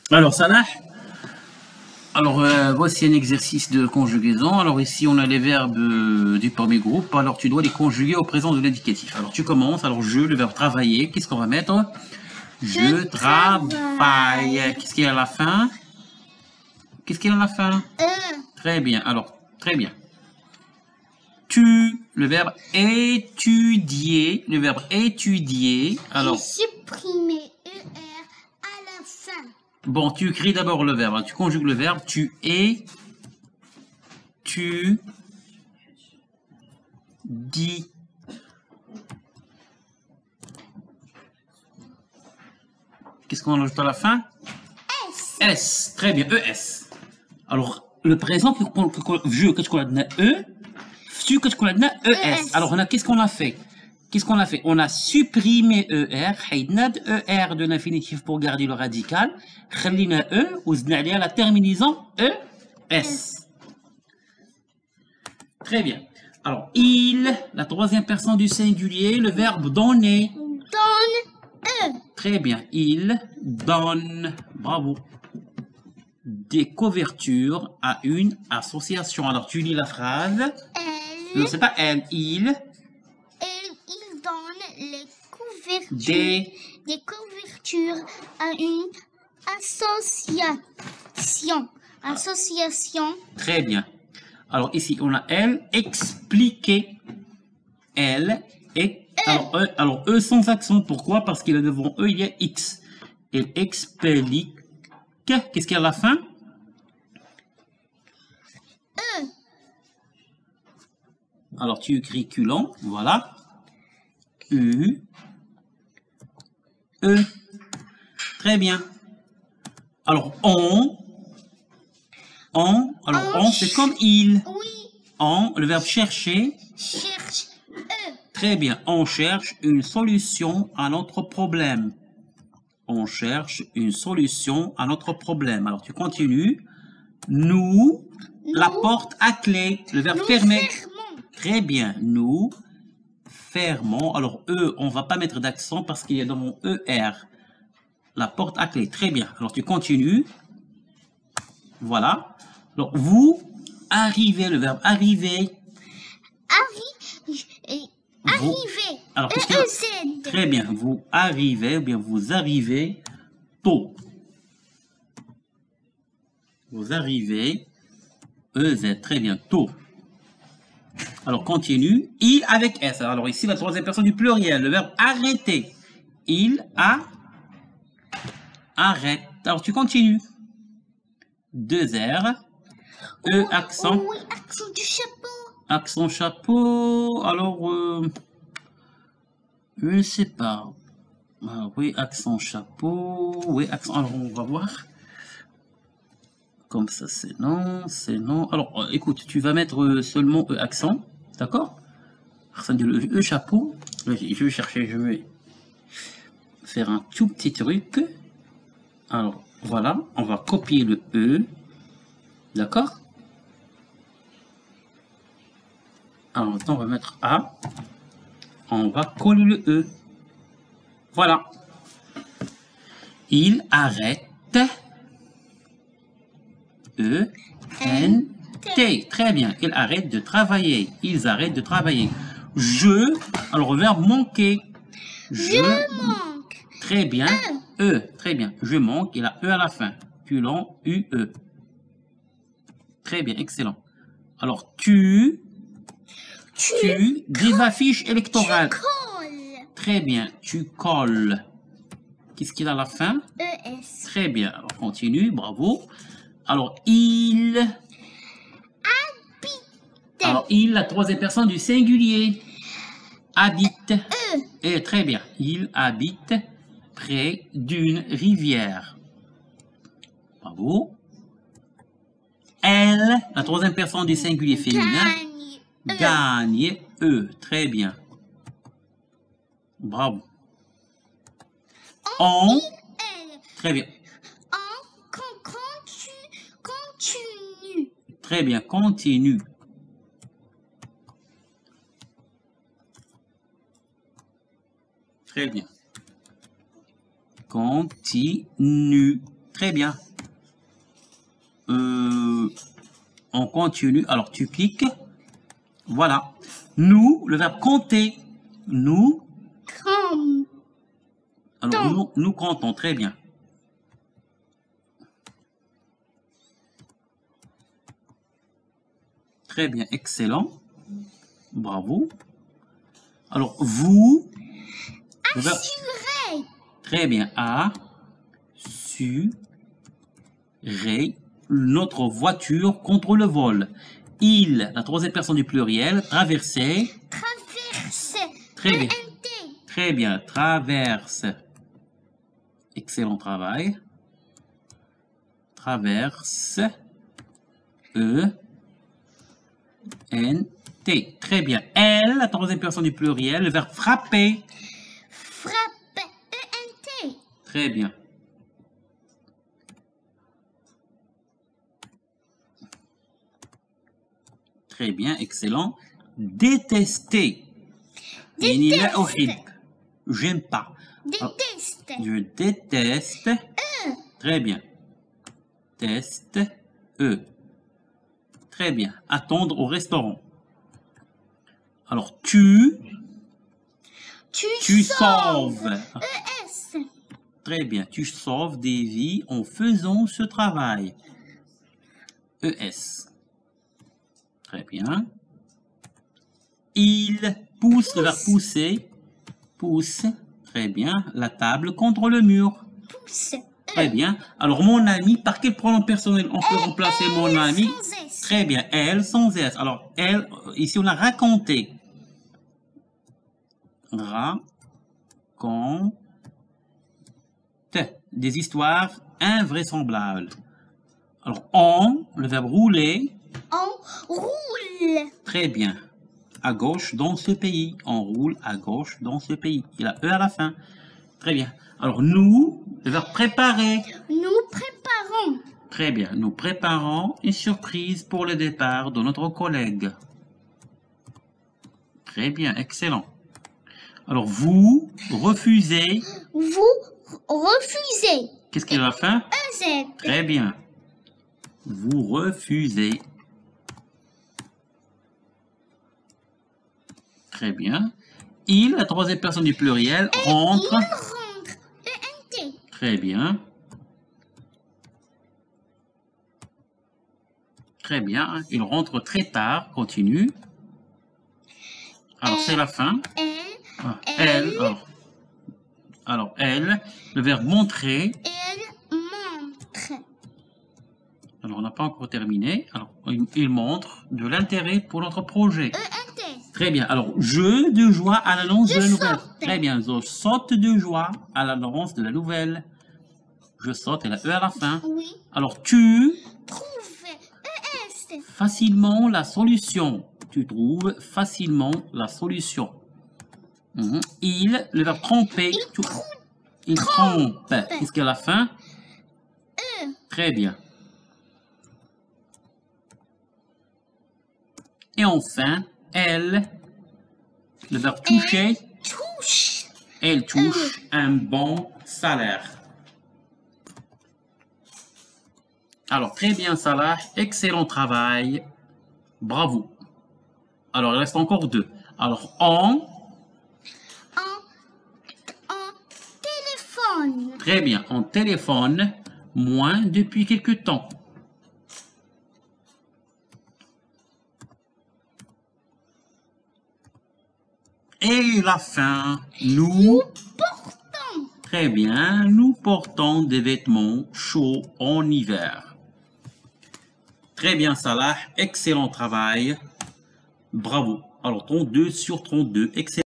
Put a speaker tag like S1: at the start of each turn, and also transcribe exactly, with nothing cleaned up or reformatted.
S1: Alors, Salah, alors euh, voici un exercice de conjugaison. Alors ici, on a les verbes euh, du premier groupe. Alors, tu dois les conjuguer au présent de l'indicatif. Alors, tu commences. Alors, je, le verbe travailler. Qu'est-ce qu'on va mettre? Je, je travaille. travaille. Qu'est-ce qu'il y a à la fin? Qu'est-ce qu'il y a à la fin?
S2: Euh.
S1: Très bien. Alors, très bien. Tu, le verbe étudier. Le verbe étudier. Alors,
S2: et supprimer E R à la fin.
S1: Bon, tu écris d'abord le verbe. Tu conjugues le verbe. Tu es. Tu. Dis. Qu'est-ce qu'on ajoute à la fin?
S2: S.
S1: S. Très bien. E S. Alors, le présent, je, qu'est-ce qu'on a donné? E. Tu, qu'est-ce qu'on a donné? E S. Alors, on a, qu'est-ce qu'on a fait? Qu'est-ce qu'on a fait? On a supprimé E R. حيدنا E R de l'infinitif pour garder le radical. خلينا E وزدنا عليها la terminaison E S. Très bien. Alors, il, la troisième personne du singulier, le verbe donner.
S2: Donne E.
S1: Très bien. Il donne, bravo, des couvertures à une association. Alors, tu lis la phrase.
S2: Elle.
S1: Non, c'est pas elle. Il.
S2: Il donne les couvertures,
S1: Des.
S2: des couvertures à une association. Association.
S1: Très bien. Alors ici, on a elle expliquer. Elle et alors E, alors E sans accent. Pourquoi? Parce qu'il y a devant E, il y a X. Elle explique. Qu'est-ce qu'il y a à la fin?
S2: E.
S1: Alors tu écris culon, voilà. U. E. Très bien. Alors on. On. Alors on, on c'est comme il.
S2: Oui.
S1: On, le verbe chercher.
S2: Cherche E.
S1: Très bien. On cherche une solution à notre problème. On cherche une solution à notre problème. Alors tu continues. Nous, Nous la porte à clé. Le verbe fermer.
S2: Fermons.
S1: Très bien. Nous fermons. Alors E, on va pas mettre d'accent parce qu'il y a dans mon E R. La porte à clé. Très bien. Alors tu continues. Voilà. Alors vous arrivez. Le verbe arriver.
S2: Arri
S1: Vous,
S2: arriver.
S1: alors,
S2: E -E -Z.
S1: Très bien. Vous arrivez, ou bien vous arrivez tôt. Vous arrivez, E Z, très bien, tôt. Alors, continue. Il avec S. Alors, ici, la troisième personne du pluriel. Le verbe arrêter. Il a. Arrête. Alors, tu continues. Deux R. E, accent.
S2: Oui, accent du chapeau.
S1: Accent chapeau. Alors, euh, je ne sais pas. Ah, oui, accent chapeau. Oui, accent. Alors, on va voir. Comme ça, c'est non, c'est non. Alors, euh, écoute, tu vas mettre seulement E accent. D'accord? Le E chapeau. Je vais chercher, je vais faire un tout petit truc. Alors, voilà. On va copier le E. D'accord? Alors, maintenant, on va mettre A. On va coller le E. Voilà. Il arrête. E, N, T. Très bien. Il arrête de travailler. Ils arrêtent de travailler. Je. Alors, le verbe manquer.
S2: Je, Je manque.
S1: Très bien. E. e. Très bien. Je manque. Il a E à la fin. Culon, U, E. Très bien. Excellent. Alors, tu.
S2: Tu,
S1: tu des affiches électorales.
S2: Tu colles.
S1: Très bien. Tu colles. Qu'est-ce qu'il a à la fin?
S2: E S.
S1: Très bien. Alors, continue. Bravo. Alors, il.
S2: Habite.
S1: Alors, il, la troisième personne du singulier. Habite.
S2: E.
S1: Et très bien. Il habite près d'une rivière. Bravo. Elle, la troisième personne du singulier féminin.
S2: Gagne.
S1: Gagne. E. Très bien. Bravo.
S2: On.
S1: On. Très bien.
S2: Continue.
S1: Très bien, continue. Très bien. Continue. Très bien. Euh, on continue. Alors, tu cliques. Voilà. Nous, le verbe compter. Nous.
S2: Comme.
S1: Alors, nous, nous comptons. Très bien. Très bien. Excellent. Bravo. Alors, vous. le verbe-
S2: Assurer.
S1: Très bien. A. Su. Ré. Notre voiture contre le vol. Il, la troisième personne du pluriel, traverser.
S2: Traverser.
S1: Très bien.
S2: E N T.
S1: Très bien. Traverse. Excellent travail. Traverse. E. N. T. Très bien. Elle, la troisième personne du pluriel, le verbe frapper.
S2: Frapper. E N T.
S1: Très bien. Très bien, excellent. Détester. يعني لا أحب. J'aime pas.
S2: Déteste.
S1: Je déteste. Très bien. Teste. E. Très bien. Attendre au restaurant. Alors, tu.
S2: Tu,
S1: Tu
S2: sauves.
S1: sauves.
S2: E S.
S1: Très bien. Tu sauves des vies en faisant ce travail. E S. Très bien. Il pousse, le verbe pousser. Pousse. Très bien. La table contre le mur.
S2: Pousse.
S1: Très bien. Alors, mon ami, par quel pronom personnel on peut remplacer mon ami?
S2: Sans S.
S1: Très bien. Elle, sans S. Alors, elle, ici, on a raconté. Raconte. Des histoires invraisemblables. Alors, on, le verbe rouler.
S2: On roule.
S1: Très bien. À gauche dans ce pays. On roule à gauche dans ce pays. Il a E à la fin. Très bien. Alors, nous, le verbe préparer.
S2: Nous préparons.
S1: Très bien. Nous préparons une surprise pour le départ de notre collègue. Très bien. Excellent. Alors, vous refusez.
S2: Vous refusez.
S1: Qu'est-ce qu'il y a à la fin?
S2: E Z.
S1: Très bien. Vous refusez. Très bien. Il, la troisième personne du pluriel, rentre.
S2: Il rentre. E N T.
S1: Très bien. Très bien. Il rentre très tard. Continue. Alors, c'est la fin.
S2: Elle.
S1: Ah,
S2: Elle.
S1: elle. Alors, alors, elle. Le verbe montrer.
S2: Elle montre.
S1: Alors, on n'a pas encore terminé. Alors, il, il montre de l'intérêt pour notre projet.
S2: E N T.
S1: Très bien. Alors, je de joie à l'annonce de la nouvelle.
S2: saute.
S1: Très bien. Je saute de joie à l'annonce de la nouvelle. Je saute et la E à la fin.
S2: Oui.
S1: Alors, tu
S2: Trouver. E S.
S1: facilement la solution. Tu trouves facilement la solution. Mhm. Il, le verbe tromper.
S2: Il
S1: Tu-
S2: trompe.
S1: il trompe. Qu'est-ce qu'il y a à la fin?
S2: E.
S1: Très bien. Et enfin, elle, le verbe toucher.
S2: Touche.
S1: Elle touche un bon salaire. Alors, très bien, Salah. Excellent travail. Bravo. Alors, il reste encore deux. Alors, on.
S2: En. En téléphone.
S1: Très bien. On téléphone moins depuis quelque temps. Et la fin. Nous.
S2: Portant.
S1: Très bien. Nous portons des vêtements chauds en hiver. Très bien, Salah. Excellent travail. Bravo. Alors, trente-deux sur trente-deux. Excellent.